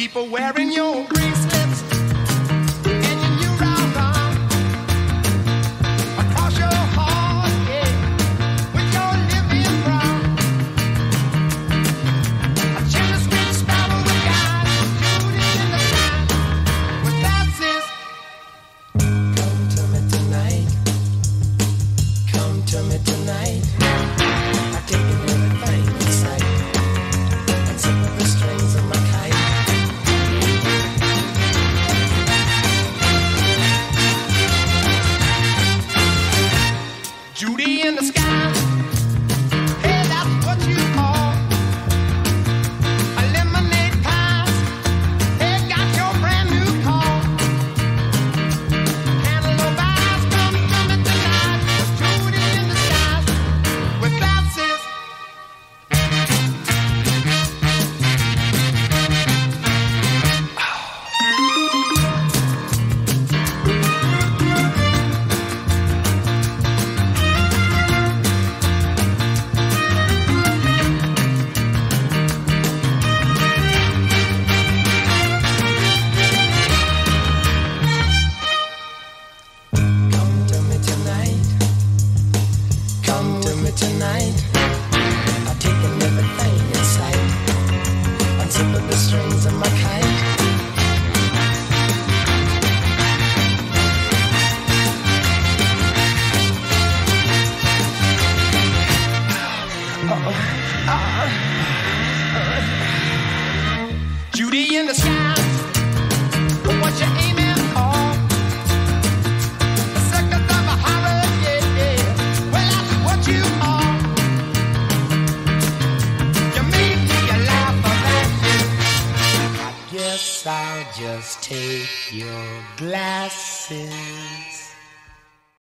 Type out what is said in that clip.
people wearing your bracelets and your new round arm across your heart, yeah, with your living brown. A chilly sweet sparrow with guys, Judy in the sky with glasses. Come to me tonight, come to me tonight. I take in everything in sight and zip up the strings of my kite. Judy in the sky, hey, that's what you call a lemonade pie. Hey, got your brand new car. Cantaloupe eyes, come to me tonight. Judy in the sky with glasses. Come to me tonight. Come to me tonight. I've taken everything in sight. Unzipping the strings of my kite. Judy in the sky. What you aiming for? The seconds of a horror, yeah, yeah. Well, that's what you are. You made me laugh about you. I guess I'll just take your glasses.